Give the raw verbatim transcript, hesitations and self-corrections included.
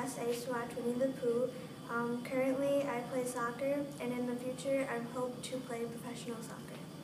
past, I used to watch Winnie the Pooh. Um, currently, I play soccer, and in the future, I hope to play professional soccer.